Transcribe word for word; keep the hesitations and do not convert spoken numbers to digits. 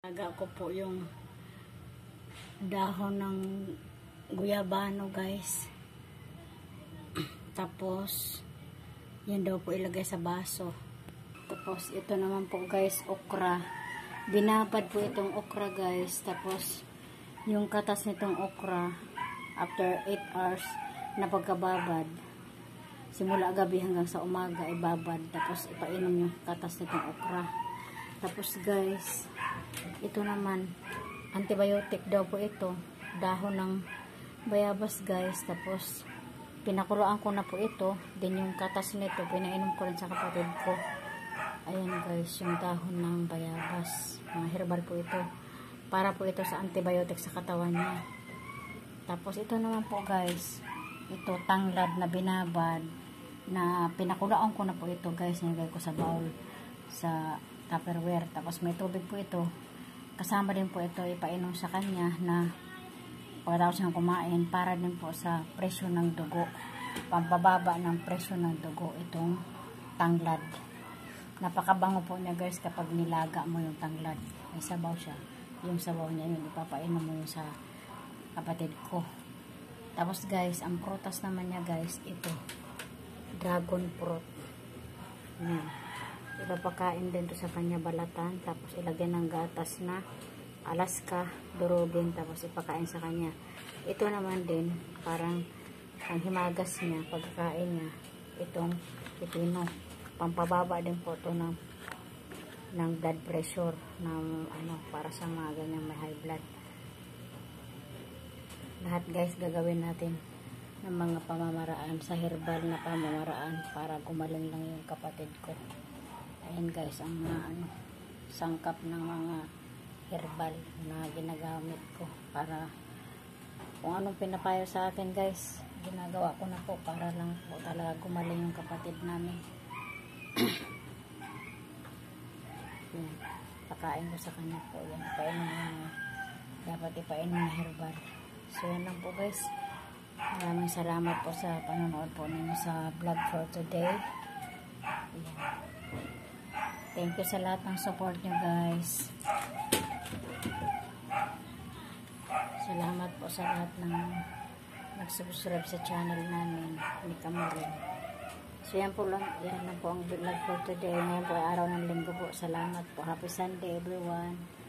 Taga ko po yung dahon ng guyabano, guys. Tapos yan daw po ilagay sa baso. Tapos ito naman po, guys, okra. Binabad po itong okra, guys. Tapos yung katas nitong okra after eight hours na pagkababad, simula gabi hanggang sa umaga ibabad. Tapos ipainom yung katas nitong okra. Tapos, guys, ito naman, antibiotic daw po ito. Dahon ng bayabas, guys. Tapos, pinakuluan ko na po ito. Then, yung katas nito, pinainom ko rin sa kapatid ko. Ayan, guys, yung dahon ng bayabas. Mga herbal po ito. Para po ito sa antibiotic sa katawan niya. Tapos, ito naman po, guys. Ito, tanglad na binabad. Na pinakuluan ko na po ito, guys. Nilagay ko sa bowl. Sa Tupperware. Tapos may tubig po ito. Kasama din po ito ipainom sa kanya na pagkatapos siyang kumain para din po sa presyo ng dugo. Pampababa ng presyo ng dugo itong tanglad. Napakabango po niya, guys, kapag nilaga mo yung tanglad. May sabaw siya. Yung sabaw niya yun, ipapainom mo yun sa kapatid ko. Tapos, guys, ang prutas naman niya, guys, ito. Dragon fruit. Yan. Ipapakain din to sa kanya balatan, tapos ilagay ng gatas na Alaska, durugin, tapos ipakain sa kanya. Ito naman din, parang ang himagas niya, pagkakain niya, itong pipino. Pampababa din po to ng, ng blood pressure, ng, ano, para sa mga ganyang may high blood. Lahat, guys, gagawin natin ng mga pamamaraan, sa herbal na pamamaraan, para gumaling lang yung kapatid ko. Ayan, guys, ang mga ano, sangkap ng mga herbal na ginagamit ko para kung anong pinapayo sa akin, guys, ginagawa ko na po para lang po talaga gumaling yung kapatid namin. Yan, pakain ko sa kanya po yan, painom na dapat ipainom na herbal. So yan lang po, guys. Maraming salamat po sa panonood po ninyo sa vlog for today. Yan. Thank you sa lahat ng support nyo, guys. Salamat po sa lahat ng nag-subscribe sa channel namin ni Kamurin. So yan po lang, yan lang po ang vlog for today. Ngayon po ay araw ng linggo po. Salamat po. Happy Sunday, everyone.